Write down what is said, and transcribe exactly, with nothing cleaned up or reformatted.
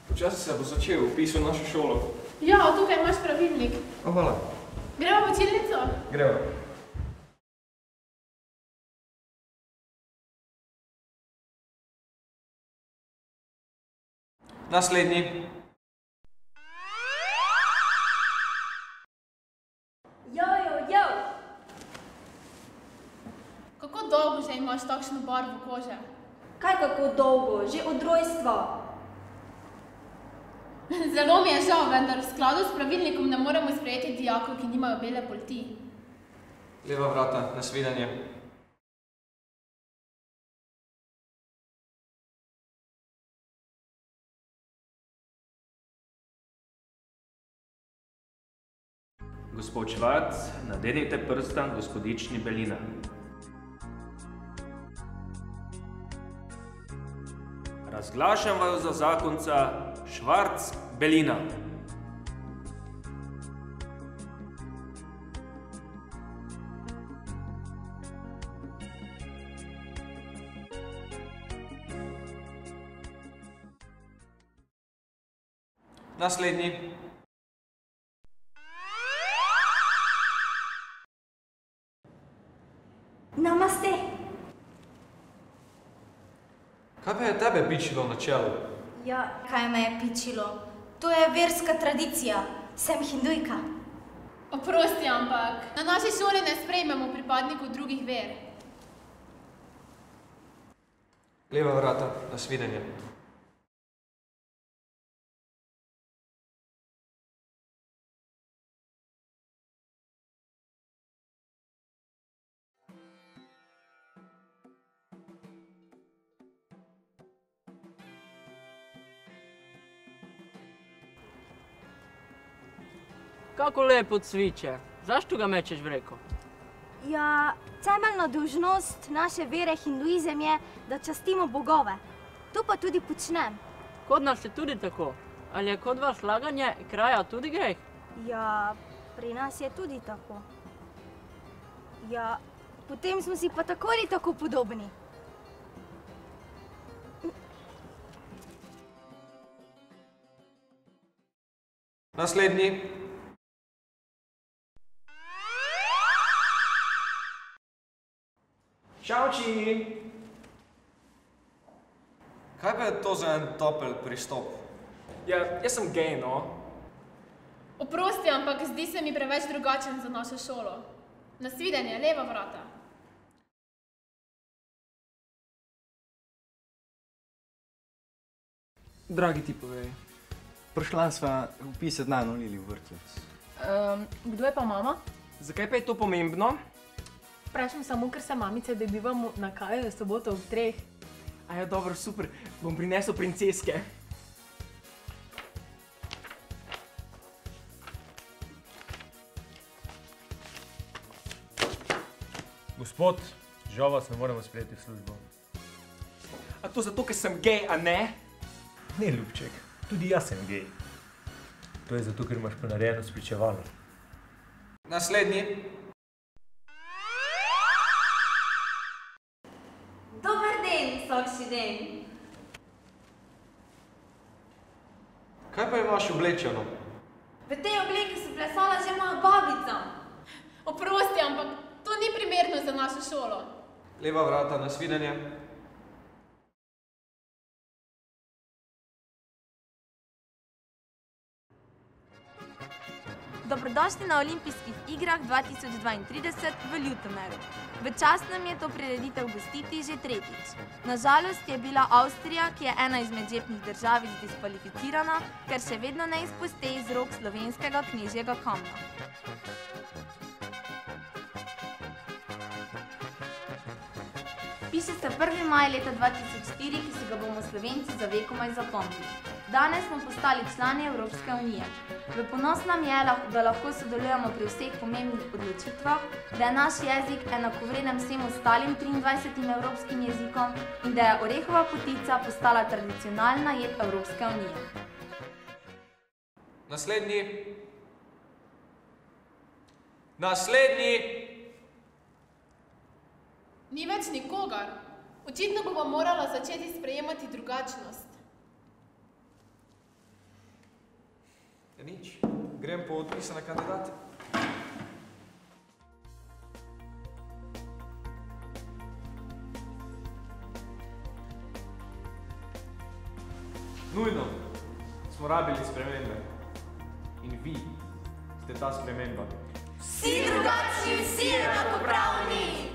Počasi se bo začel vpis v našo šolo. Ja, tukaj imaš pravilnik. O, hvala. Gremo v učilnico? Gremo. Naslednji. Jo, jo, jo! Kako dolgo že imaš takšno barvo kože? Kaj kako dolgo? Že od rojstva. Zelo mi je žal, vendar v skladu s pravilnikom ne moremo sprejeti dijakov, ki nimajo bele polti. Leva vrata, nasvidenje. Gospod Švarc, nadenite prstan gospodični Belina. Razglašam vas za zakonca Švarc Belina. Naslednji. Namaste. Kaj pa je tebe pičilo na čelu? Ja, kaj me je pičilo? To je verska tradicija. Sem hindujka. Oprosti, ampak na naši šoli ne sprejmemo pripadnikov drugih ver. Leva vrata, nasvidenje. Kako lepo cviče. Zašto ga mečeš v reko? Ja, temeljna dolžnost naše vere hinduizem je, da častimo bogove. To pa tudi počnem. Kod nas je tudi tako. Ali je kod vas laganje kraja tudi greh? Ja, pri nas je tudi tako. Ja, potem smo si pa tako ali tako podobni. Naslednji. Čauči! Kaj pa je to za en topel pristop? Ja, jaz sem gej, no. Oprosti, ampak zdi se mi preveč drugačen za našo šolo. Nasvidenje, leva vrata. Dragi ti povej. Prišla sva vpisati najno Lili v vrtec. Um, kdo je pa mama? Zakaj pa je to pomembno? Vprašam samo, ker se mamice dobivamo na kaju v soboto ob treh. A ja, dobro, super. Bom prinesel princeske. Gospod, žal vas ne moremo sprejeti v službo. A to zato, ker sem gej, a ne? Ne, ljubček, tudi jaz sem gej. To je zato, ker imaš ponarejeno spričevalo. Naslednji. Dober den, sokši den. Kaj pa imaš oblečeno? V tej obleki so plesala že moja babica. Oprosti, ampak to ni primerno za našo šolo. Leva vrata, nasvidenje. Dobrodošli na olimpijskih igrah dva tisoč dvaintrideset v Ljutomeru. V čast nam je to prireditev gostiti že tretjič. Na žalost je bila Avstrija, ki je ena izmed žepnih državic, diskvalificirana, ker še vedno ne izpuste iz rok slovenskega knežjega kamna. Piše se prvi maj leta dva tisoč štiri, ki se ga bomo Slovenci za vekomaj zapomnili. Danes smo postali člani Evropske unije. V ponos nam je, da lahko sodelujemo pri vseh pomembnih odločitvah, da je naš jezik enakovreden vsem ostalim triindvajsetim evropskim jezikom in da je orehova potica postala tradicionalna jed Evropske unije. Naslednji. Naslednji. Ni več nikogar. Očitno bomo morala začeti sprejemati drugačnost. Nič. Grem po odpisane kandidate. Nujno smo rabili spremembe. In vi ste ta sprememba. Vsi drugačni, vsi enakopravni!